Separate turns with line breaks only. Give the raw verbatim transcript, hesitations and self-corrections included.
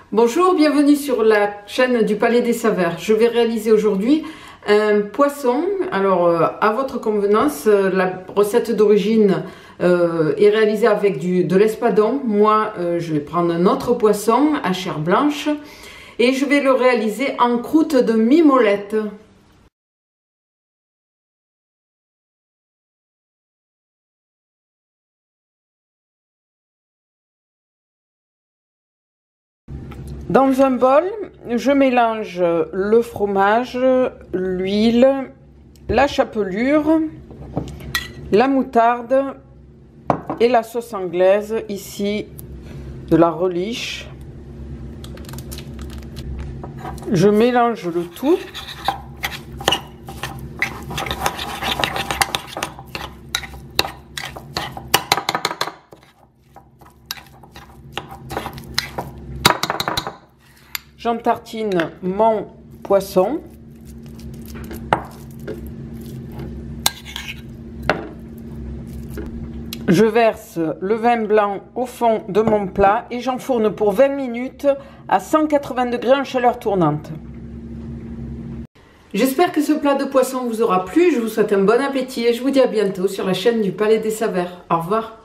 Bonjour, bienvenue sur la chaîne du Palais des Saveurs. Je vais réaliser aujourd'hui un poisson. Alors, euh, à votre convenance, euh, la recette d'origine euh, est réalisée avec du, de l'espadon. Moi, euh, je vais prendre un autre poisson à chair blanche et je vais le réaliser en croûte de mimolette. Dans un bol, je mélange le fromage, l'huile, la chapelure, la moutarde et la sauce anglaise, ici de la Relish. Je mélange le tout. J'entartine mon poisson. Je verse le vin blanc au fond de mon plat et j'enfourne pour vingt minutes à cent quatre-vingts degrés en chaleur tournante. J'espère que ce plat de poisson vous aura plu. Je vous souhaite un bon appétit et je vous dis à bientôt sur la chaîne du Palais des Saveurs. Au revoir.